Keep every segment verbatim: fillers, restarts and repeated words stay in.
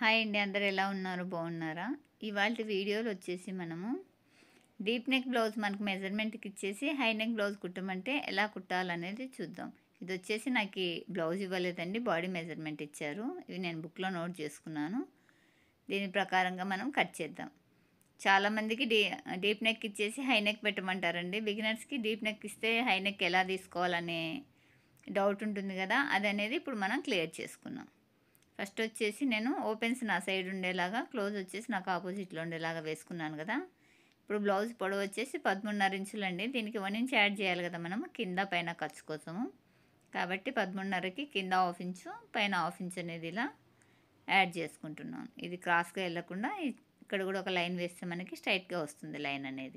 Hi అండి, అందరు ఎలా ఉన్నారు? బాగున్నారా? ఇవాళ వీడియోలో వచ్చేసి మనము డీప్ నెక్ బ్లౌజ్ మనకు మెజర్మెంట్కి ఇచ్చేసి హై నెక్ బ్లౌజ్ కుట్టమంటే ఎలా కుట్టాలనేది చూద్దాం. ఇది వచ్చేసి నాకు ఈ బ్లౌజ్ ఇవ్వలేదండి, బాడీ మెజర్మెంట్ ఇచ్చారు. ఇవి నేను బుక్లో నోట్ చేసుకున్నాను. దీని ప్రకారంగా మనం కట్ చేద్దాం. చాలామందికి డీ డీప్ నెక్ ఇచ్చేసి హై నెక్ పెట్టమంటారండి. బిగినర్స్కి డీప్ నెక్ ఇస్తే హై నెక్ ఎలా తీసుకోవాలనే డౌట్ ఉంటుంది కదా, అది అనేది ఇప్పుడు మనం క్లియర్ చేసుకున్నాం. ఫస్ట్ వచ్చేసి నేను ఓపెన్స్ నా సైడ్ ఉండేలాగా, క్లోజ్ వచ్చేసి నాకు ఆపోజిట్లో ఉండేలాగా వేసుకున్నాను కదా. ఇప్పుడు బ్లౌజ్ పొడవు వచ్చేసి పదమూడున్నర ఇంచులు అండి. దీనికి వన్ ఇంచ్ యాడ్ చేయాలి కదా మనం కింద పైన ఖర్చు కోసము. కాబట్టి పదమూడున్నరకి కింద హాఫ్ ఇంచు పైన హాఫ్ ఇంచ్ అనేది ఇలా యాడ్ చేసుకుంటున్నాను. ఇది క్రాస్గా వెళ్ళకుండా ఇక్కడ కూడా ఒక లైన్ వేస్తే మనకి స్ట్రైట్గా వస్తుంది లైన్ అనేది.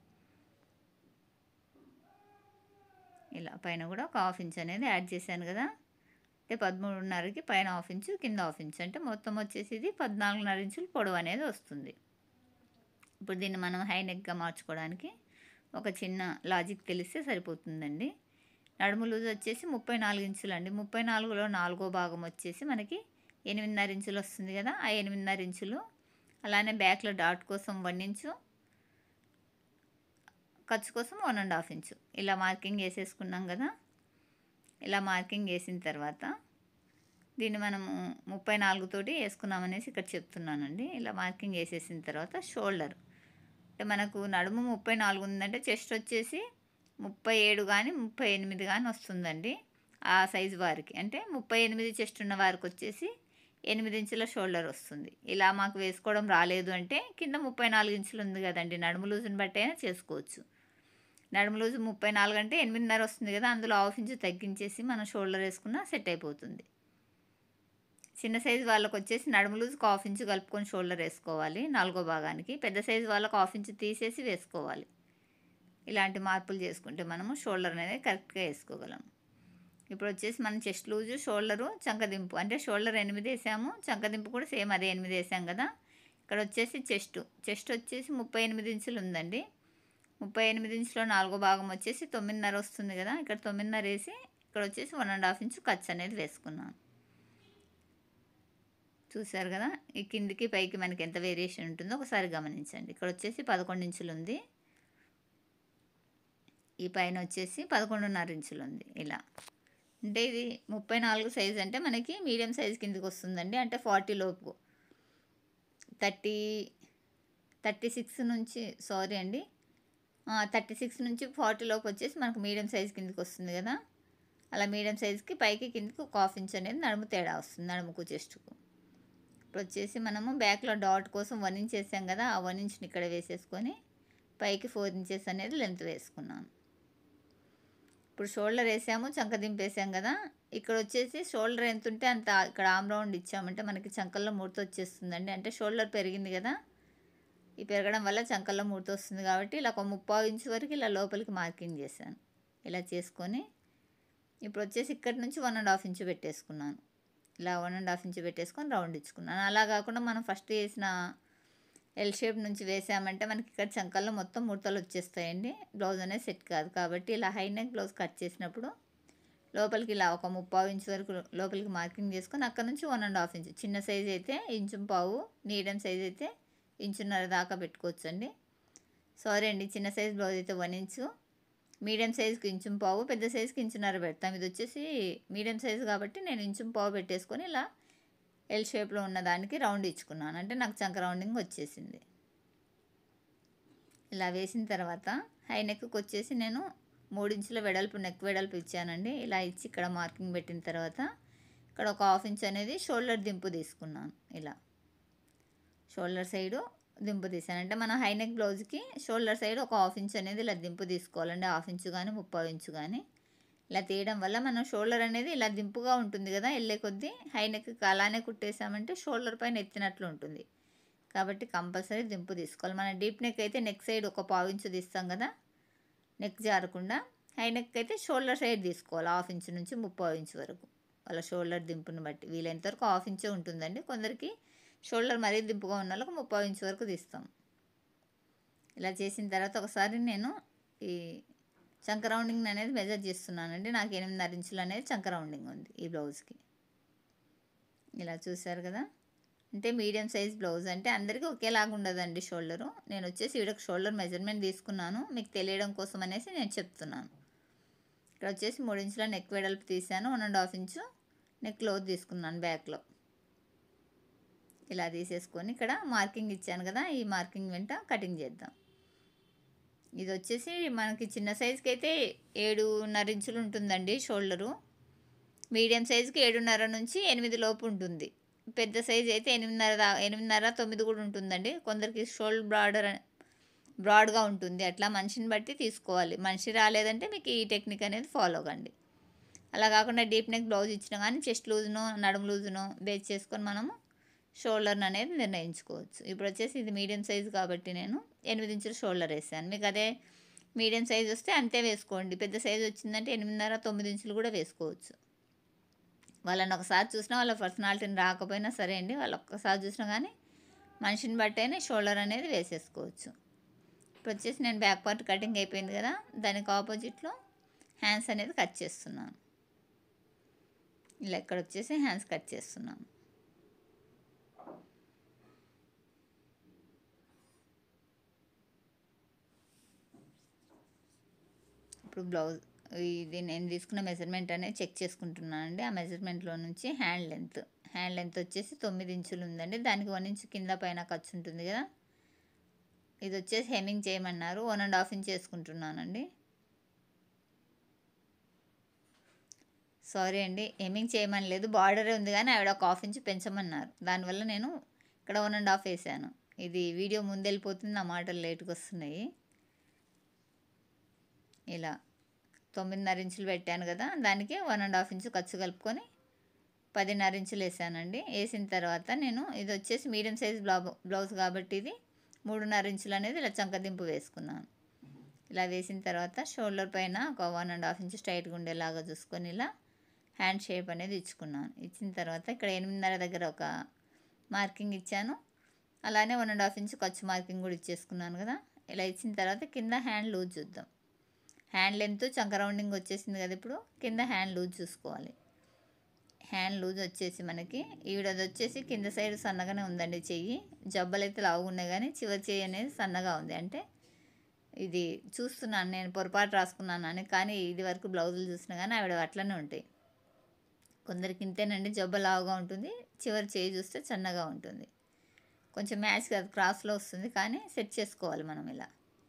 ఇలా పైన కూడా ఒక హాఫ్ ఇంచ్ అనేది యాడ్ చేశాను కదా. అంటే పదమూడున్నరకి పైన హాఫ్ ఇంచు కింద హాఫ్ ఇంచు అంటే మొత్తం వచ్చేసి ఇది పద్నాలుగున్నర ఇంచులు పొడవు అనేది వస్తుంది. ఇప్పుడు దీన్ని మనం హై నెక్గా మార్చుకోవడానికి ఒక చిన్న లాజిక్ తెలిస్తే సరిపోతుందండి. నడుము లూజ్ వచ్చేసి ముప్పై నాలుగు ఇంచులు అండి. ముప్పై నాలుగులో నాలుగో భాగం వచ్చేసి మనకి ఎనిమిదిన్నర ఇంచులు వస్తుంది కదా. ఆ ఎనిమిదిన్నర ఇంచులు అలానే బ్యాక్లో డాట్ కోసం వన్ ఇంచు, ఖర్చు కోసం వన్ అండ్ హాఫ్ ఇంచు ఇలా మార్కింగ్ వేసేసుకున్నాం కదా. ఇలా మార్కింగ్ వేసిన తర్వాత దీన్ని మనము ముప్పై నాలుగు తోటి వేసుకున్నామనేసి ఇక్కడ చెప్తున్నానండి. ఇలా మార్కింగ్ వేసేసిన తర్వాత షోల్డర్ అంటే మనకు నడుము ముప్పై నాలుగు ఉందంటే చెస్ట్ వచ్చేసి ముప్పై ఏడు కానీ ముప్పై ఎనిమిది కానీ వస్తుందండి ఆ సైజు వారికి. అంటే ముప్పై ఎనిమిది చెస్ట్ ఉన్న వారికి వచ్చేసి ఎనిమిది ఇంచుల షోల్డర్ వస్తుంది. ఇలా మాకు వేసుకోవడం రాలేదు అంటే కింద ముప్పై నాలుగు ఇంచులు ఉంది కదండి, నడుము లూజుని బట్టి అయినా చేసుకోవచ్చు. నడుము లూజు ముప్పై నాలుగు అంటే ఎనిమిదిన్నర వస్తుంది కదా, అందులో హాఫ్ ఇంచు తగ్గించేసి మనం షోల్డర్ వేసుకున్నా సెట్ అయిపోతుంది. చిన్న సైజు వాళ్ళకి వచ్చేసి నడుము లూజుకి హాఫ్ ఇంచు కలుపుకొని షోల్డర్ వేసుకోవాలి నాలుగో భాగానికి. పెద్ద సైజు వాళ్ళకి హాఫ్ ఇంచు తీసేసి వేసుకోవాలి. ఇలాంటి మార్పులు చేసుకుంటే మనము షోల్డర్ అనేది కరెక్ట్గా వేసుకోగలం. ఇప్పుడు వచ్చేసి మనం చెస్ట్ లూజు, షోల్డరు, చంకదింపు అంటే షోల్డర్ ఎనిమిది వేసాము, చంకదింపు కూడా సేమ్ అదే ఎనిమిది వేసాం కదా. ఇక్కడ వచ్చేసి చెస్ట్ చెస్ట్ వచ్చేసి ముప్పై ఎనిమిది ఇంచులు ఉందండి. ముప్పై ఎనిమిది ఇంచులో నాలుగో భాగం వచ్చేసి తొమ్మిదిన్నర వస్తుంది కదా. ఇక్కడ తొమ్మిదిన్నర వేసి ఇక్కడ వచ్చేసి వన్ అండ్ హాఫ్ ఇంచు ఖర్చు అనేది వేసుకున్నాను. చూసారు కదా, ఈ కిందికి పైకి మనకి ఎంత వేరియేషన్ ఉంటుందో ఒకసారి గమనించండి. ఇక్కడ వచ్చేసి పదకొండు ఇంచులు ఉంది, ఈ పైన వచ్చేసి పదకొండున్నర ఇంచులు ఉంది. ఇలా అంటే ఇది ముప్పై నాలుగు సైజ్ అంటే మనకి మీడియం సైజ్ కిందికి వస్తుందండి. అంటే ఫార్టీ లోపు థర్టీ థర్టీ సిక్స్ నుంచి సారీ అండి థర్టీ సిక్స్ నుంచి ఫార్టీ లోపు వచ్చేసి మనకు మీడియం సైజ్ కిందికి వస్తుంది కదా. అలా మీడియం సైజ్కి పైకి కిందికి ఒక హాఫ్ ఇంచ్ అనేది నడుము తేడా వస్తుంది, నడుముకు చెస్ట్కు. ఇప్పుడు వచ్చేసి మనము బ్యాక్లో డాట్ కోసం వన్ ఇంచ్ వేసాం కదా, ఆ వన్ ఇంచ్ని ఇక్కడ వేసేసుకొని పైకి ఫోర్ ఇంచెస్ అనేది లెంత్ వేసుకున్నాను. ఇప్పుడు షోల్డర్ వేసాము, చంక దింపేసాం కదా. ఇక్కడ వచ్చేసి షోల్డర్ ఎంత ఉంటే అంత ఇక్కడ ఆమ్ రౌండ్ ఇచ్చామంటే మనకి చంకల్లో ముడత వచ్చేస్తుందండి. అంటే షోల్డర్ పెరిగింది కదా, ఈ పెరగడం వల్ల చంకల్లో ముడత వస్తుంది కాబట్టి ఇలా ఒక ముప్పావు ఇంచు వరకు ఇలా లోపలికి మార్కింగ్ చేశాను. ఇలా చేసుకొని ఇప్పుడు వచ్చేసి ఇక్కడి నుంచి వన్ అండ్ హాఫ్ ఇంచు పెట్టేసుకున్నాను. ఇలా వన్ అండ్ హాఫ్ ఇంచు పెట్టేసుకొని రౌండ్ ఇచ్చుకున్నాను. అలా కాకుండా మనం ఫస్ట్ వేసిన ఎల్ షేప్ నుంచి వేసామంటే మనకి ఇక్కడ చంకల్లో మొత్తం ముడతలు వచ్చేస్తాయండి, బ్లౌజ్ అనేది సెట్ కాదు. కాబట్టి ఇలా హై నెక్ బ్లౌజ్ కట్ చేసినప్పుడు లోపలికి ఇలా ఒక ముప్పావు ఇంచు వరకు లోపలికి మార్కింగ్ చేసుకొని అక్కడ నుంచి వన్ అండ్ హాఫ్ ఇంచు, చిన్న సైజ్ అయితే ఇంచు పావు, మీడియం సైజ్ అయితే ఇంచున్నర దాకా పెట్టుకోవచ్చు అండి. సారీ అండి, చిన్న సైజ్ బ్లౌజ్ అయితే వన్ ఇంచు, మీడియం సైజుకి ఇంచు పావు, పెద్ద సైజుకి ఇంచున్నర పెడతాం. ఇది వచ్చేసి మీడియం సైజు కాబట్టి నేను ఇంచు పావు పెట్టేసుకొని ఇలా ఎల్ షేప్లో ఉన్న దానికి రౌండ్ ఇచ్చుకున్నాను. అంటే నాకు చంక రౌండింగ్ వచ్చేసింది. ఇలా వేసిన తర్వాత హై నెక్కి వచ్చేసి నేను మూడు ఇంచుల వెడల్పు నెక్ వెడల్పు ఇచ్చానండి. ఇలా ఇచ్చి ఇక్కడ మార్కింగ్ పెట్టిన తర్వాత ఇక్కడ ఒక హాఫ్ ఇంచ్ అనేది షోల్డర్ దింపు తీసుకున్నాను. ఇలా షోల్డర్ సైడు దింపు తీసాను. అంటే మనం హై నెక్ బ్లౌజ్కి షోల్డర్ సైడ్ ఒక హాఫ్ ఇంచ్ అనేది ఇలా దింపు తీసుకోవాలండి. హాఫ్ ఇంచు కానీ ముప్పావు ఇంచు కానీ ఇలా తీయడం వల్ల మనం షోల్డర్ అనేది ఇలా దింపుగా ఉంటుంది కదా, వెళ్ళే కొద్దీ హై నెక్కి అలానే కుట్టేసామంటే షోల్డర్ పైన ఎత్తినట్లు ఉంటుంది. కాబట్టి కంపల్సరీ దింపు తీసుకోవాలి. మన డీప్ నెక్ అయితే నెక్ సైడ్ ఒక పావు ఇంచు తీస్తాం కదా, నెక్ జారకుండా. హై నెక్ అయితే షోల్డర్ సైడ్ తీసుకోవాలి, హాఫ్ ఇంచు నుంచి ముప్పావు ఇంచు వరకు. వాళ్ళ షోల్డర్ దింపుని బట్టి వీలైనంత వరకు హాఫ్ ఇంచే ఉంటుందండి. కొందరికి షోల్డర్ మరీ దింపుగా ఉన్న వాళ్ళకి ముప్పావు ఇంచు వరకు తీస్తాం. ఇలా చేసిన తర్వాత ఒకసారి నేను ఈ చంక రౌండింగ్ అనేది మెజర్ చేస్తున్నానండి. నాకు ఎనిమిదిన్నర ఇంచులు అనేది చంక రౌండింగ్ ఉంది ఈ బ్లౌజ్కి. ఇలా చూసారు కదా. అంటే మీడియం సైజ్ బ్లౌజ్ అంటే అందరికీ ఒకేలాగా ఉండదండి షోల్డరు. నేను వచ్చేసి ఈవిడకి షోల్డర్ మెజర్మెంట్ తీసుకున్నాను, మీకు తెలియడం కోసం అనేసి నేను చెప్తున్నాను. ఇక్కడ వచ్చేసి మూడు ఇంచుల నెక్ వెడల్పు తీసాను, one and half inch neck లోతు తీసుకున్నాను బ్యాక్లో. ఇలా తీసేసుకొని ఇక్కడ మార్కింగ్ ఇచ్చాను కదా, ఈ మార్కింగ్ వెంట కటింగ్ చేద్దాం. ఇది వచ్చేసి మనకి చిన్న సైజుకి అయితే ఏడున్నర ఇంచులు ఉంటుందండి షోల్డరు. మీడియం సైజుకి ఏడున్నర నుంచి ఎనిమిది లోపు ఉంటుంది. పెద్ద సైజు అయితే ఎనిమిదిన్నర దా ఎనిమిదిన్నర తొమ్మిది కూడా ఉంటుందండి. కొందరికి షోల్డర్ బ్రాడర్ బ్రాడ్గా ఉంటుంది, అట్లా మనిషిని బట్టి తీసుకోవాలి. మనిషి రాలేదంటే మీకు ఈ టెక్నిక్ అనేది ఫాలో కండి. అలా కాకుండా డీప్ నెక్ బ్లౌజ్ ఇచ్చినా కానీ చెస్ట్ లూజునో నడుము లూజునో బేస్ చేసుకొని మనము షోల్డర్ని అనేది నిర్ణయించుకోవచ్చు. ఇప్పుడు వచ్చేసి ఇది మీడియం సైజు కాబట్టి నేను ఎనిమిది ఇంచుల షోల్డర్ వేసాను. మీకు అదే మీడియం సైజు వస్తే అంతే వేసుకోండి. పెద్ద సైజు వచ్చిందంటే ఎనిమిదిన్నర తొమ్మిది ఇంచులు కూడా వేసుకోవచ్చు. వాళ్ళని ఒకసారి చూసినా వాళ్ళ పర్సనాలిటీని రాకపోయినా సరే అండి, వాళ్ళు ఒక్కసారి చూసినా కానీ మనిషిని బట్టైనా షోల్డర్ అనేది వేసేసుకోవచ్చు. ఇప్పుడు వచ్చేసి నేను బ్యాక్ పార్ట్ కటింగ్ అయిపోయింది కదా, దానికి ఆపోజిట్లో హ్యాండ్స్ అనేది కట్ చేస్తున్నాను. ఇలా ఇక్కడ వచ్చేసి హ్యాండ్స్ కట్ చేస్తున్నాను. ఇప్పుడు బ్లౌజ్ ఇది నేను తీసుకున్న మెజర్మెంట్ అనేది చెక్ చేసుకుంటున్నాను అండి. ఆ మెజర్మెంట్లో నుంచి హ్యాండ్ లెంత్ హ్యాండ్ లెంత్ వచ్చేసి తొమ్మిది ఇంచులు ఉందండి. దానికి వన్ ఇంచు కింద పైన ఖర్చు ఉంటుంది కదా, ఇది వచ్చేసి హెమ్మింగ్ చేయమన్నారు, వన్ అండ్ హాఫ్ ఇంచ్ చేసుకుంటున్నానండి. సారీ అండి, హెమ్మింగ్ చేయమని లేదు, బార్డరే ఉంది కానీ ఆవిడ ఒక హాఫ్ ఇంచ్ పెంచమన్నారు. దానివల్ల నేను ఇక్కడ వన్ అండ్ హాఫ్ వేసాను. ఇది వీడియో ముందెళ్ళిపోతుంది, నా మాటలు లేట్గా వస్తున్నాయి. ఇలా తొమ్మిదిన్నర ఇంచులు పెట్టాను కదా, దానికి వన్ అండ్ హాఫ్ ఇంచు ఖర్చు కలుపుకొని పదిన్నర ఇంచులు వేసానండి. వేసిన తర్వాత నేను ఇది వచ్చేసి మీడియం సైజ్ బ్లౌ బ్లౌజ్ కాబట్టి ఇది మూడున్నర ఇంచులు అనేది ఇలా చంకదింపు వేసుకున్నాను. ఇలా వేసిన తర్వాత షోల్డర్ పైన ఒక వన్ అండ్ హాఫ్ ఇంచు స్ట్రైట్గా ఉండేలాగా చూసుకొని ఇలా హ్యాండ్ షేప్ అనేది ఇచ్చుకున్నాను. ఇచ్చిన తర్వాత ఇక్కడ ఎనిమిదిన్నర దగ్గర ఒక మార్కింగ్ ఇచ్చాను, అలానే వన్ అండ్ హాఫ్ ఇంచు ఖర్చు మార్కింగ్ కూడా ఇచ్చేసుకున్నాను కదా. ఇలా ఇచ్చిన తర్వాత కింద హ్యాండ్ లూజ్ చూద్దాం. హ్యాండ్ లెంత్ చంక రౌండింగ్ వచ్చేసింది కదా, ఇప్పుడు కింద హ్యాండ్ లూజ్ చూసుకోవాలి. హ్యాండ్ లూజ్ వచ్చేసి మనకి ఈవిడది వచ్చేసి కింద సైడ్ సన్నగానే ఉందండి చెయ్యి, జబ్బలు అయితే లావుగా ఉన్నాయి కానీ చివరి చెయ్యి అనేది సన్నగా ఉంది. అంటే ఇది చూస్తున్నాను నేను పొరపాటు రాసుకున్నాను అని, కానీ ఇది వరకు బ్లౌజులు చూసినా కానీ ఆవిడ అట్లనే ఉంటాయి. కొందరికి ఇంతేనండి, జబ్బ లావుగా ఉంటుంది, చివరి చెయ్యి చూస్తే సన్నగా ఉంటుంది. కొంచెం మ్యాచ్ కాదు, క్రాస్లో వస్తుంది, కానీ సెట్ చేసుకోవాలి మనం ఇలా.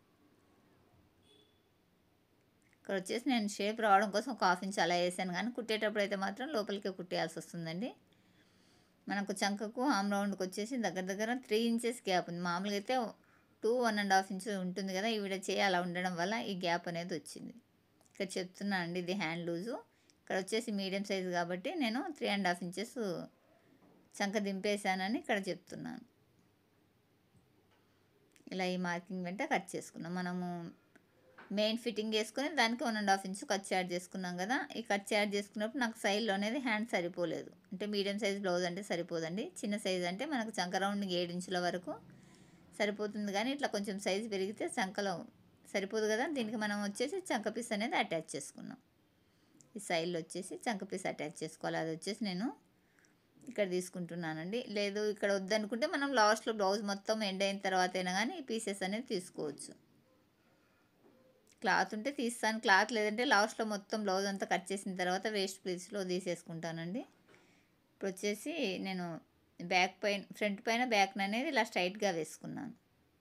ఇక్కడ వచ్చేసి నేను షేప్ రావడం కోసం ఒక హాఫ్ ఇంచ్ అలా వేసాను, కానీ కుట్టేటప్పుడు అయితే మాత్రం లోపలికే కుట్టేయాల్సి వస్తుందండి. మనకు చంకకు ఆమ్ రౌండ్కి వచ్చేసి దగ్గర దగ్గర త్రీ ఇంచెస్ గ్యాప్ ఉంది. మామూలుగా అయితే two one and half inch ఉంటుంది కదా, ఈవిడ చేయి అలా ఉండడం వల్ల ఈ గ్యాప్ అనేది వచ్చింది. ఇక్కడ చెప్తున్నాను అండి, ఇది హ్యాండ్ లూజు. ఇక్కడ వచ్చేసి మీడియం సైజు కాబట్టి నేను త్రీ అండ్ హాఫ్ ఇంచెస్ చంక దింపేసానని ఇక్కడ చెప్తున్నాను. ఇలా ఈ మార్కింగ్ వెంట కట్ చేసుకున్నాం. మనము మెయిన్ ఫిట్టింగ్ వేసుకొని దానికి one and half inch cut add చేసుకున్నాం కదా, ఈ కట్ యాడ్ చేసుకున్నప్పుడు నాకు సైడ్లో అనేది హ్యాండ్ సరిపోలేదు. అంటే మీడియం సైజ్ బ్లౌజ్ అంటే సరిపోదండి, చిన్న సైజ్ అంటే మనకు చంక రౌండింగ్ ఏడు ఇంచుల వరకు సరిపోతుంది, కానీ ఇట్లా కొంచెం సైజు పెరిగితే చంకలో సరిపోదు కదా. దీనికి మనం వచ్చేసి చంక పీస్ అనేది అటాచ్ చేసుకున్నాం. ఈ సైడ్లో వచ్చేసి చంక పీస్ అటాచ్ చేసుకోవాలి. అది వచ్చేసి నేను ఇక్కడ తీసుకుంటున్నానండి. లేదు ఇక్కడ వద్దనుకుంటే మనం లాస్ట్లో బ్లౌజ్ మొత్తం ఎండ్ అయిన తర్వాత అయినా కానీ ఈ పీసెస్ అనేది తీసుకోవచ్చు. క్లాత్ ఉంటే తీస్తాను, క్లాత్ లేదంటే లాస్ట్లో మొత్తం బ్లౌజ్ అంతా కట్ చేసిన తర్వాత వేస్ట్ ప్లేస్లో తీసేసుకుంటానండి. ఇప్పుడు వచ్చేసి నేను బ్యాక్ పైన ఫ్రంట్ పైన బ్యాక్ అనేది ఇలా స్ట్రైట్గా వేసుకున్నాను.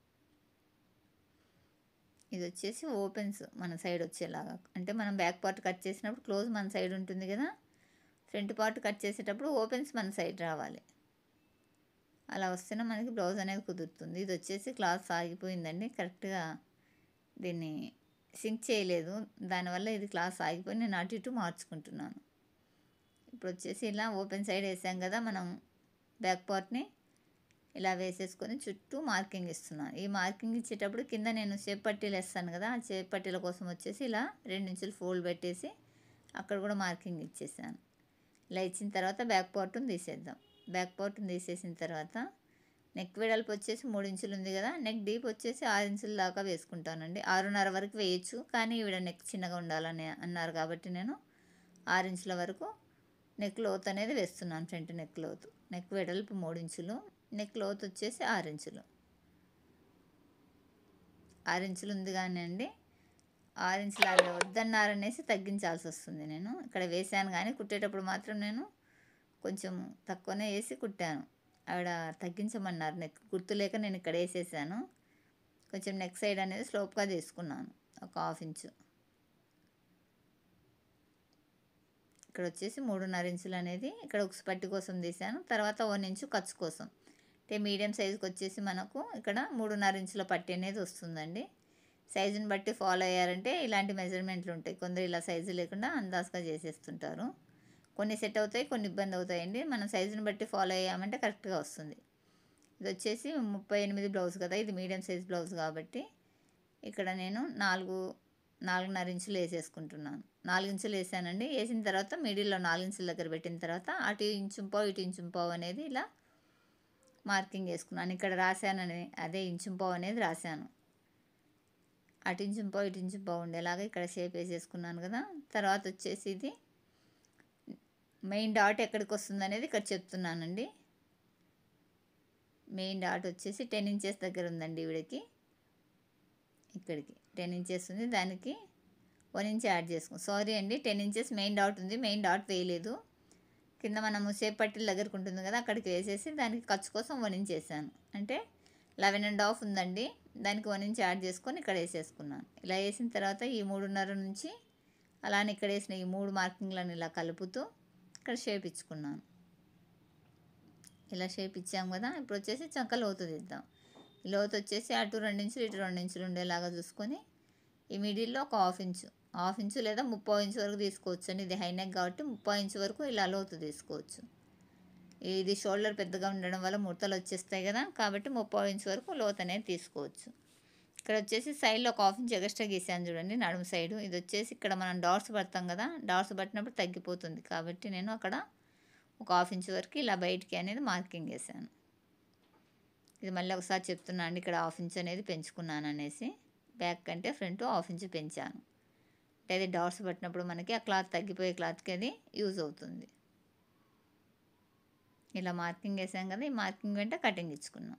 ఇది వచ్చేసి ఓపెన్స్ మన సైడ్ వచ్చేలాగా, అంటే మనం బ్యాక్ పార్ట్ కట్ చేసినప్పుడు క్లోజ్ మన సైడ్ ఉంటుంది కదా, ఫ్రంట్ పార్ట్ కట్ చేసేటప్పుడు ఓపెన్స్ మన సైడ్ రావాలి. అలా వస్తేనే మనకి బ్లౌజ్ అనేది కుదురుతుంది. ఇది వచ్చేసి క్లాత్ సాగిపోయిందండి, కరెక్ట్గా దీన్ని సింక్ చేయలేదు, దానివల్ల ఇది క్లాత్ ఆగిపోయి నేను అటు ఇటు మార్చుకుంటున్నాను. ఇప్పుడు వచ్చేసి ఇలా ఓపెన్ సైడ్ వేసాం కదా మనం బ్యాక్ పార్ట్ని, ఇలా వేసేసుకొని చుట్టూ మార్కింగ్ ఇస్తున్నాను. ఈ మార్కింగ్ ఇచ్చేటప్పుడు కింద నేను షేప్ పట్టీలు వేస్తాను కదా, ఆ షేప్ పట్టీల కోసం వచ్చేసి ఇలా రెండు ఇంచులు ఫోల్డ్ పెట్టేసి అక్కడ కూడా మార్కింగ్ ఇచ్చేసాను. ఇలా ఇచ్చిన తర్వాత బ్యాక్ పార్ట్ని తీసేద్దాం. బ్యాక్ పార్ట్ని తీసేసిన తర్వాత నెక్ వెడల్పు వచ్చేసి మూడు ఇంచులు ఉంది కదా, నెక్ డీప్ వచ్చేసి ఆరు ఇంచుల దాకా వేసుకుంటానండి. ఆరున్నర వరకు వేయచ్చు, కానీ ఈవిడ నెక్ చిన్నగా ఉండాలని అన్నారు కాబట్టి నేను ఆరు ఇంచుల వరకు నెక్ లోతు అనేది వేస్తున్నాను, ఫ్రంట్ నెక్ లోతు. నెక్ వెడల్పు మూడు ఇంచులు, నెక్ లోతు వచ్చేసి ఆరు ఇంచులు. ఆరు ఇంచులు ఉంది కానీ అండి, ఆరు ఇంచులు అది వద్దన్నారనేసి తగ్గించాల్సి వస్తుంది. నేను ఇక్కడ వేసాను కానీ కుట్టేటప్పుడు మాత్రం నేను కొంచెం తక్కువనే వేసి కుట్టాను. ఆవిడ తగ్గించమన్నారు, నెక్ గుర్తులేక నేను ఇక్కడ వేసేసాను. కొంచెం నెక్ సైడ్ అనేది స్లోప్గా తీసుకున్నాను, ఒక హాఫ్ ఇంచు. ఇక్కడ వచ్చేసి మూడున్నర ఇంచులు అనేది ఇక్కడ ఉక్స్ పట్టి కోసం తీసాను. తర్వాత వన్ ఇంచు ఖర్చు కోసం, అంటే మీడియం సైజుకి వచ్చేసి మనకు ఇక్కడ మూడున్నర ఇంచుల పట్టి అనేది వస్తుందండి. సైజుని బట్టి ఫాలో అయ్యారంటే ఇలాంటి మెజర్మెంట్లు ఉంటాయి. కొందరు ఇలా సైజు లేకుండా అందాజుగా చేసేస్తుంటారు. కొన్ని సెట్ అవుతాయి, కొన్ని ఇబ్బంది అవుతాయండి. మనం సైజుని బట్టి ఫాలో అయ్యామంటే కరెక్ట్గా వస్తుంది. ఇది వచ్చేసి ముప్పై ఎనిమిది బ్లౌజ్ కదా, ఇది మీడియం సైజ్ బ్లౌజ్ కాబట్టి ఇక్కడ నేను నాలుగు నాలుగున్నర ఇంచులు వేసేసుకుంటున్నాను. నాలుగు ఇంచులు వేసానండి. వేసిన తర్వాత మిడిల్లో నాలుగు ఇంచుల దగ్గర పెట్టిన తర్వాత అటు ఇంచు పావు ఇటు ఇంచు పావు అనేది ఇలా మార్కింగ్ వేసుకున్నాను. ఇక్కడ రాశానని అదే ఇంచు పావు అనేది రాశాను. అటు ఇంచు పావు ఇటు ఇంచు పావు ఉండేలాగా ఇక్కడ షేప్ వేసేసుకున్నాను కదా. తర్వాత వచ్చేసి ఇది మెయిన్ డాట్ ఎక్కడికి వస్తుంది అనేది ఇక్కడ చెప్తున్నానండి. మెయిన్ డాట్ వచ్చేసి టెన్ ఇంచెస్ దగ్గర ఉందండి ఈవిడకి. ఇక్కడికి టెన్ ఇంచెస్ ఉంది, దానికి వన్ ఇంచ్ యాడ్ చేసుకో సారీ అండి టెన్ ఇంచెస్ మెయిన్ డాట్ ఉంది, మెయిన్ డాట్ వేయలేదు. కింద మనము షేప్ పట్టీల దగ్గరకు ఉంటుంది కదా, అక్కడికి వేసేసి దానికి ఖర్చు కోసం వన్ ఇంచ్ వేసాను. అంటే లెవెన్ అండ్ హాఫ్ ఉందండి, దానికి వన్ ఇంచ్ యాడ్ చేసుకొని ఇక్కడ వేసేసుకున్నాను. ఇలా వేసిన తర్వాత ఈ మూడున్నర నుంచి అలానే ఇక్కడ వేసిన ఈ మూడు మార్కింగ్లను ఇలా కలుపుతూ ఇక్కడ షేప్ ఇచ్చుకున్నాను. ఇలా షేప్ ఇచ్చాం కదా. ఇప్పుడు వచ్చేసి చంక లోతు తీద్దాం. ఈ లోతు వచ్చేసి అటు రెండు ఇంచులు ఇటు రెండు ఇంచులు ఉండేలాగా చూసుకొని ఈ మిడిల్లో ఒక హాఫ్ ఇంచు హాఫ్ ఇంచు లేదా ముప్పై ఇంచు వరకు తీసుకోవచ్చు అండి. ఇది హై నెక్ కాబట్టి ముప్పై ఇంచు వరకు ఇలా లోతు తీసుకోవచ్చు. ఇది షోల్డర్ పెద్దగా ఉండడం వల్ల ముడతలు వచ్చేస్తాయి కదా, కాబట్టి ముప్పై ఇంచు వరకు లోతు అనేది తీసుకోవచ్చు. ఇక్కడ వచ్చేసి సైడ్లో ఒక హాఫ్ ఇంచ్ ఎక్స్ట్రా గీసాను చూడండి, నడుము సైడు. ఇది వచ్చేసి ఇక్కడ మనం డాట్స్ పడతాం కదా, డాట్స్ పట్టినప్పుడు తగ్గిపోతుంది కాబట్టి నేను అక్కడ ఒక హాఫ్ ఇంచ్ వరకు ఇలా బయటికి అనేది మార్కింగ్ వేసాను. ఇది మళ్ళీ ఒకసారి చెప్తున్నాను అండి, ఇక్కడ హాఫ్ ఇంచ్ అనేది పెంచుకున్నాను అనేసి. బ్యాక్ కంటే ఫ్రంట్ హాఫ్ ఇంచ్ పెంచాను. అంటే అది డాట్స్ పట్టినప్పుడు మనకి ఆ క్లాత్ తగ్గిపోయే క్లాత్కి అది యూజ్ అవుతుంది. ఇలా మార్కింగ్ వేసాం కదా, ఈ మార్కింగ్ వెంట కటింగ్ ఇచ్చుకున్నాం.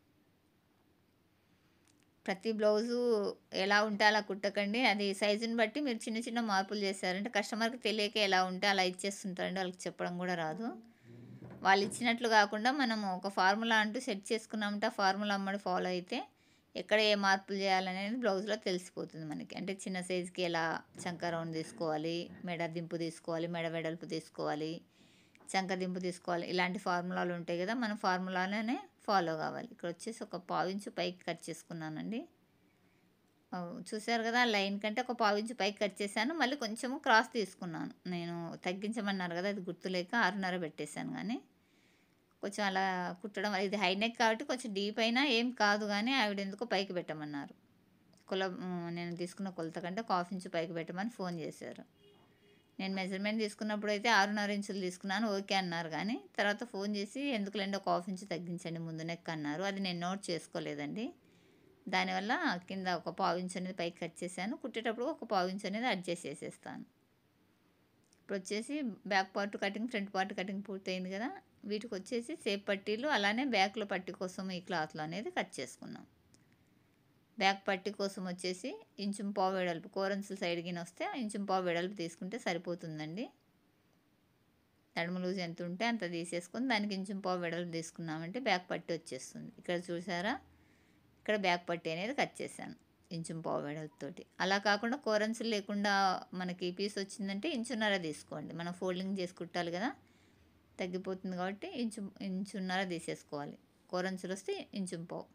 ప్రతి బ్లౌజు ఎలా ఉంటే అలా కుట్టకండి, అది సైజుని బట్టి మీరు చిన్న చిన్న మార్పులు చేశారంటే కస్టమర్కి తెలియక ఎలా ఉంటే అలా ఇచ్చేస్తుంటారండి, వాళ్ళకి చెప్పడం కూడా రాదు. వాళ్ళు ఇచ్చినట్లు కాకుండా మనము ఒక ఫార్ములా అంటూ సెట్ చేసుకున్నామంటే ఆ ఫార్ములా అమ్మడి ఫాలో అయితే ఎక్కడ ఏ మార్పులు చేయాలనేది బ్లౌజ్లో తెలిసిపోతుంది మనకి. అంటే చిన్న సైజుకి ఎలా చంక రౌండ్ తీసుకోవాలి, మెడ దింపు తీసుకోవాలి, మెడ వెడల్పు తీసుకోవాలి, చంక దింపు తీసుకోవాలి, ఇలాంటి ఫార్ములాలు ఉంటాయి కదా, మన ఫార్ములానే ఫాలో కావాలి. ఇక్కడ వచ్చేసి ఒక పావించు పైకి కట్ చేసుకున్నానండి. చూసారు కదా, లైన్ కంటే ఒక పావించు పైకి కట్ చేశాను. మళ్ళీ కొంచెము క్రాస్ తీసుకున్నాను. నేను తగ్గించమన్నారు కదా, అది గుర్తులేక ఆరున్నర పెట్టేశాను. కానీ కొంచెం అలా కుట్టడం ఇది హై నెక్ కాబట్టి కొంచెం డీప్ అయినా ఏం కాదు, కానీ ఆవిడ ఎందుకో పైకి పెట్టమన్నారు. కొల నేను తీసుకున్న కొలత కంటే ఒక హాఫ్ ఇంచు పైకి పెట్టమని ఫోన్ చేశారు. నేను మెజర్మెంట్ తీసుకున్నప్పుడు అయితే ఆరున్నర ఇంచులు తీసుకున్నాను, ఓకే అన్నారు. కానీ తర్వాత ఫోన్ చేసి ఎందుకులేండి ఒక హాఫ్ ఇంచు తగ్గించండి ముందు నెక్ అన్నారు. అది నేను నోట్ చేసుకోలేదండి. దానివల్ల కింద ఒక పావు ఇంచు అనేది పైకి కట్ చేశాను. కుట్టేటప్పుడు ఒక పావు ఇంచు అనేది అడ్జస్ట్ చేసేస్తాను. ఇప్పుడు వచ్చేసి back part cutting, front part cutting పూర్తయింది కదా. వీటికి వచ్చేసి సేప్ పట్టీలు అలానే బ్యాక్లో పట్టీ కోసం ఈ క్లాత్లో అనేది కట్ చేసుకున్నాం. బ్యాక్ పట్టీ కోసం వచ్చేసి ఇంచు పావు వెడల్పు, కోరన్సుల సైడ్ గిన వస్తే ఇంచు పావు వెడల్పు తీసుకుంటే సరిపోతుందండి. నడుము లూజ్ ఎంత ఉంటే అంత తీసేసుకొని దానికి ఇంచు పావు వెడల్పు తీసుకున్నామంటే బ్యాక్ పట్టీ వచ్చేస్తుంది. ఇక్కడ చూసారా, ఇక్కడ బ్యాక్ పట్టీ అనేది కట్ చేశాను ఇంచు పావు వెడల్పుతోటి. అలా కాకుండా కోరన్సులు లేకుండా మనకి పీస్ వచ్చిందంటే ఇంచున్నర తీసుకోండి. మనం ఫోల్డింగ్ చేసి కుట్టాలి కదా, తగ్గిపోతుంది కాబట్టి ఇంచు ఇంచున్నర తీసేసుకోవాలి. కోరన్సులు వస్తే ఇంచు పావు.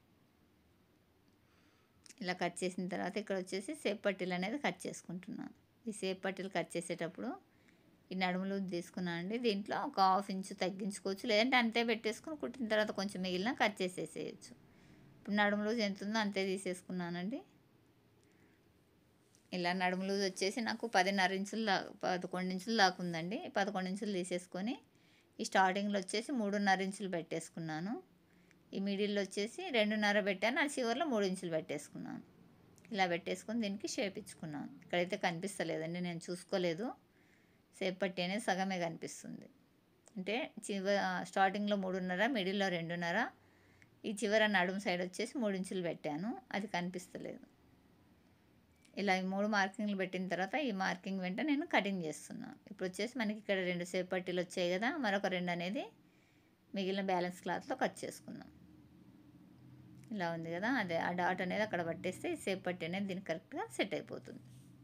ఇలా కట్ చేసిన తర్వాత ఇక్కడ వచ్చేసి సేప్ పట్టీలు అనేది కట్ చేసుకుంటున్నాను. ఈ సేప్ పట్టీలు కట్ చేసేటప్పుడు ఈ నడుములు తీసుకున్నాను అండి. దీంట్లో ఒక హాఫ్ ఇంచు తగ్గించుకోవచ్చు, లేదంటే అంతే పెట్టేసుకొని కుట్టిన తర్వాత కొంచెం మిగిలిన కట్ చేసేసేయచ్చు. ఇప్పుడు నడుము లూజ్ ఎంత ఉందో అంతే తీసేసుకున్నానండి. ఇలా నడుము లూజ్ వచ్చేసి నాకు పదిన్నర ఇంచులు దా పదకొండు ఇంచులు దాకా ఉందండి. పదకొండు ఇంచులు తీసేసుకొని ఈ స్టార్టింగ్లో వచ్చేసి మూడున్నర ఇంచులు పెట్టేసుకున్నాను. ఈ మిడిల్లో వచ్చేసి రెండున్నర పెట్టాను, ఆ చివరిలో మూడు ఇంచులు పెట్టేసుకున్నాను. ఇలా పెట్టేసుకొని దీనికి షేప్ ఇచ్చుకున్నాను. ఇక్కడైతే కనిపిస్తలేదండి, నేను చూసుకోలేదు. సేప్ పట్టీ అనేది సగమే కనిపిస్తుంది. అంటే చివ స్టార్టింగ్లో మూడున్నర, మిడిల్లో రెండున్నర, ఈ చివర నడుము సైడ్ వచ్చేసి మూడు ఇంచులు పెట్టాను. అది కనిపిస్తలేదు. ఇలా ఈ మూడు మార్కింగ్లు పెట్టిన తర్వాత ఈ మార్కింగ్ వెంట నేను కటింగ్ చేస్తున్నాను. ఇప్పుడు వచ్చేసి మనకి ఇక్కడ రెండు సేప్ పట్టీలు వచ్చాయి కదా, మరొక రెండు అనేది మిగిలిన బ్యాలెన్స్ క్లాత్లో కట్ చేసుకుందాం. ఇలా ఉంది కదా, అదే ఆ డాట్ అనేది అక్కడ పట్టేస్తే ఈ సేప్ పట్టీ అనేది దీనికి కరెక్ట్గా సెట్ అయిపోతుంది.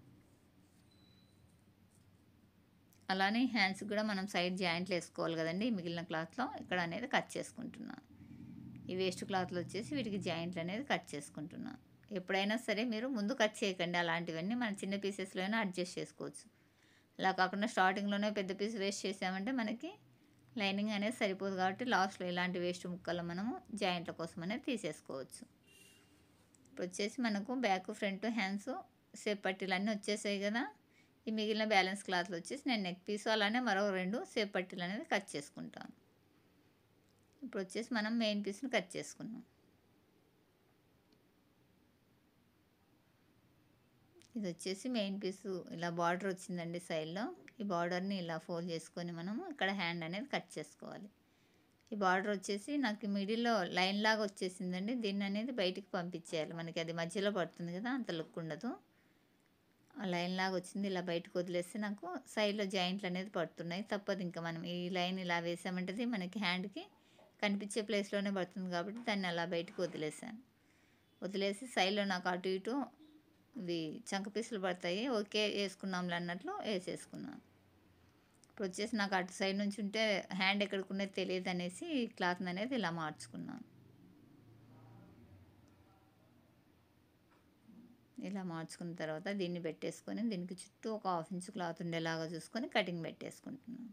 అలానే హ్యాండ్స్ కూడా మనం సైడ్ జాయింట్లు వేసుకోవాలి కదండి. మిగిలిన క్లాత్లో ఇక్కడ అనేది కట్ చేసుకుంటున్నాను. ఈ వేస్ట్ క్లాత్లో వచ్చేసి వీటికి జాయింట్లు అనేది కట్ చేసుకుంటున్నాను. ఎప్పుడైనా సరే మీరు ముందు కట్ చేయకండి, అలాంటివన్నీ మన చిన్న పీసెస్లోనే అడ్జస్ట్ చేసుకోవచ్చు. అలా కాకుండా స్టార్టింగ్లోనే పెద్ద పీస్ వేస్ట్ చేసామంటే మనకి లైనింగ్ అనేది సరిపోదు, కాబట్టి లాస్ట్లో ఇలాంటి వేస్ట్ ముక్కలు మనము జాయింట్ల కోసం అనేది తీసేసుకోవచ్చు. ఇప్పుడు వచ్చేసి మనకు బ్యాక్, ఫ్రంట్, హ్యాండ్స్ సేప్ పట్టీలు అన్నీ వచ్చేసాయి కదా. ఈ మిగిలిన బ్యాలెన్స్ క్లాత్లో వచ్చేసి నేను నెక్ పీసు అలానే మరో రెండు సేప్ పట్టీలు అనేది కట్ చేసుకుంటాను. ఇప్పుడు వచ్చేసి మనం మెయిన్ పీస్ని కట్ చేసుకున్నాం. ఇది వచ్చేసి మెయిన్ పీసు ఇలా బార్డర్ వచ్చిందండి సైడ్లో. ఈ బార్డర్ని ఇలా ఫోల్డ్ చేసుకొని మనము ఇక్కడ హ్యాండ్ అనేది కట్ చేసుకోవాలి. ఈ బార్డర్ వచ్చేసి నాకు మిడిల్లో లైన్ లాగా వచ్చేసిందండి. దీన్ని అనేది బయటికి పంపించేయాలి, మనకి అది మధ్యలో పడుతుంది కదా, అంత లుక్ ఉండదు. ఆ లైన్ లాగా వచ్చింది, ఇలా బయటకు వదిలేస్తే నాకు సైడ్లో జాయింట్లు అనేది పడుతున్నాయి. తప్పదు, ఇంకా మనం ఈ లైన్ ఇలా వేసామంటే మనకి హ్యాండ్కి కనిపించే ప్లేస్లోనే పడుతుంది, కాబట్టి దాన్ని అలా బయటకు వదిలేసాను. వదిలేసి సైడ్లో నాకు అటు ఇటు ఇవి చంక పీసులు పడతాయి, ఓకే వేసుకున్నాంలే అన్నట్లు వేసేసుకున్నాను. ఇప్పుడు వచ్చేసి నాకు అటు సైడ్ నుంచి ఉంటే హ్యాండ్ ఎక్కడికి ఉన్నది తెలియదు అనేసి ఈ క్లాత్ని అనేది ఇలా మార్చుకున్నాను. ఇలా మార్చుకున్న తర్వాత దీన్ని పెట్టేసుకొని దీనికి చుట్టూ ఒక హాఫ్ ఇంచ్ క్లాత్ ఉండేలాగా చూసుకొని కటింగ్ పెట్టేసుకుంటున్నాను.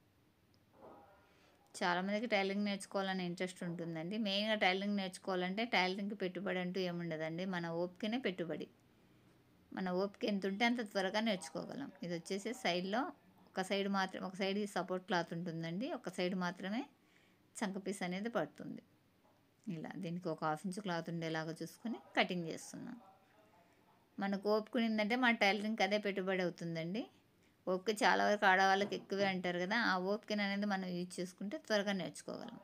చాలామందికి టైలరింగ్ నేర్చుకోవాలని ఇంట్రెస్ట్ ఉంటుందండి. మెయిన్గా టైలరింగ్ నేర్చుకోవాలంటే టైలరింగ్కి పెట్టుబడి అంటూ ఏముండదండి, మన ఓపికనే పెట్టుబడి. మన ఓపిక ఎంత ఉంటే అంత త్వరగా నేర్చుకోగలం. ఇది వచ్చేసి సైడ్లో ఒక సైడ్ మాత్రం ఒక సైడ్ సపోర్ట్ క్లాత్ ఉంటుందండి, ఒక సైడ్ మాత్రమే చంక పీస్ అనేది పడుతుంది. ఇలా దీనికి ఒక హాఫ్ ఇంచ్ క్లాత్ ఉండేలాగా చూసుకొని కటింగ్ చేస్తున్నాను. మనకు ఓపిక ఉందంటే మన టైలరింగ్కి అదే పెట్టుబడి అవుతుందండి. ఓపిక చాలా వరకు ఆడవాళ్ళకి ఎక్కువే అంటారు కదా, ఆ ఓపికని అనేది మనం యూజ్ చేసుకుంటే త్వరగా నేర్చుకోగలం.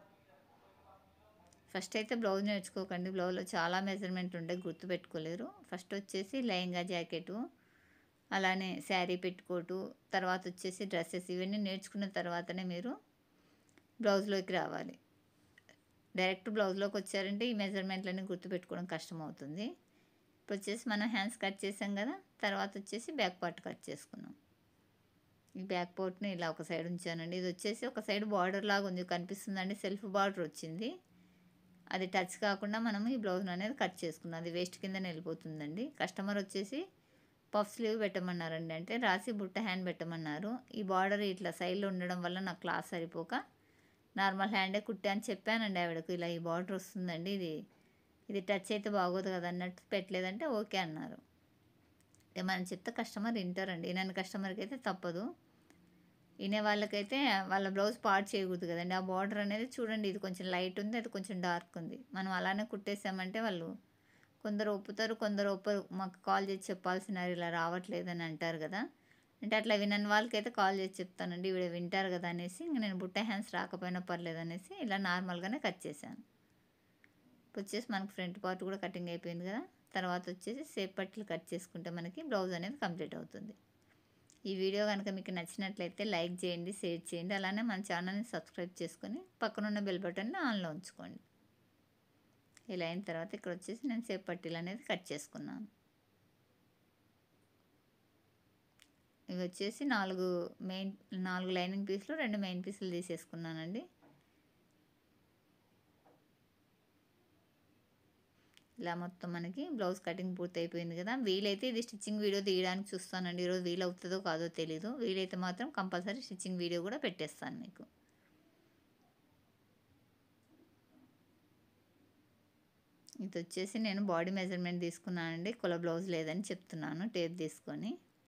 ఫస్ట్ అయితే బ్లౌజ్ నేర్చుకోకండి, బ్లౌజ్లో చాలా మెజర్మెంట్ ఉండే గుర్తుపెట్టుకోలేరు. ఫస్ట్ వచ్చేసి లెహంగా జాకెటు, అలానే శారీ పెట్టుకోటు, తర్వాత వచ్చేసి డ్రెస్సెస్, ఇవన్నీ నేర్చుకున్న తర్వాతనే మీరు బ్లౌజ్లోకి రావాలి. డైరెక్ట్ బ్లౌజ్లోకి వచ్చారంటే ఈ మెజర్మెంట్లన్నీ గుర్తుపెట్టుకోవడం కష్టం అవుతుంది. ఇప్పుడు వచ్చేసి మనం హ్యాండ్స్ కట్ చేసాం కదా, తర్వాత వచ్చేసి బ్యాక్ పార్ట్ కట్ చేసుకున్నాం. ఈ బ్యాక్ పార్ట్ని ఇలా ఒక సైడ్ ఉంచానండి. ఇది వచ్చేసి ఒక సైడ్ బార్డర్ లాగా ఉంది, కనిపిస్తుందండి, సెల్ఫ్ బార్డర్ వచ్చింది. అది టచ్ కాకుండా మనం ఈ బ్లౌజ్ అనేది కట్ చేసుకున్నాం. అది వేస్ట్ కింద వెళ్ళిపోతుందండి. కస్టమర్ వచ్చేసి పఫ్ స్లీవ్ పెట్టమన్నారండి, అంటే రాసి బుట్ట హ్యాండ్ పెట్టమన్నారు. ఈ బార్డర్ ఇట్లా సైడ్లో ఉండడం వల్ల నాకు క్లాత్ సరిపోక నార్మల్ హ్యాండే కుట్టా అని చెప్పానండి ఆవిడకు. ఇలా ఈ బార్డర్ వస్తుందండి, ఇది ఇది టచ్ అయితే బాగోదు కదా అన్నట్టు పెట్టలేదంటే ఓకే అన్నారు. అంటే మనం చెప్తే కస్టమర్ వింటారండి, వినని కస్టమర్కి అయితే తప్పదు. వినే వాళ్ళకైతే వాళ్ళ బ్లౌజ్ పాడు చేయకూడదు కదండి. ఆ బార్డర్ అనేది చూడండి, ఇది కొంచెం లైట్ ఉంది, అది కొంచెం డార్క్ ఉంది. మనం అలానే కుట్టేసామంటే వాళ్ళు కొందరు ఒప్పుతారు, కొందరు ఒప్పరు. మాకు కాల్ చేసి చెప్పాల్సినారు, ఇలా రావట్లేదని అంటారు కదా. అంటే అట్లా వినని వాళ్ళకైతే కాల్ చేసి చెప్తానండి, వీడు వింటారు కదా అనేసి ఇంక నేను బుట్ట హ్యాండ్స్ రాకపోయినా పర్లేదు అనేసి ఇలా నార్మల్గానే కట్ చేశాను. వచ్చేసి మనకు ఫ్రంట్ పార్ట్ కూడా కటింగ్ అయిపోయింది కదా. తర్వాత వచ్చేసి సేప్ పట్టీలు కట్ చేసుకుంటే మనకి బ్లౌజ్ అనేది కంప్లీట్ అవుతుంది. ఈ వీడియో కనుక మీకు నచ్చినట్లయితే లైక్ చేయండి, షేర్ చేయండి, అలానే మన ఛానల్ని సబ్స్క్రైబ్ చేసుకొని పక్కనున్న బెల్ బటన్ని ఆన్లో ఉంచుకోండి. ఇలా అయిన తర్వాత ఇక్కడ వచ్చేసి నేను సేప్ పట్టీలు అనేది కట్ చేసుకున్నాను. ఇవి వచ్చేసి నాలుగు మెయిన్ నాలుగు లైనింగ్ పీసులు, రెండు మెయిన్ పీసులు తీసేసుకున్నానండి. ఇలా మొత్తం మనకి బ్లౌజ్ కటింగ్ పూర్తి అయిపోయింది కదా. వీలైతే ఇది స్టిచ్చింగ్ వీడియో తీయడానికి చూస్తానండి, ఈరోజు వీలు అవుతుందో కాదో తెలీదు. వీలైతే మాత్రం కంపల్సరీ స్టిచ్చింగ్ వీడియో కూడా పెట్టేస్తాను మీకు. ఇది వచ్చేసి నేను బాడీ మెజర్మెంట్ తీసుకున్నానండి, కొల బ్లౌజ్ లేదని చెప్తున్నాను టేప్ తీసుకొని.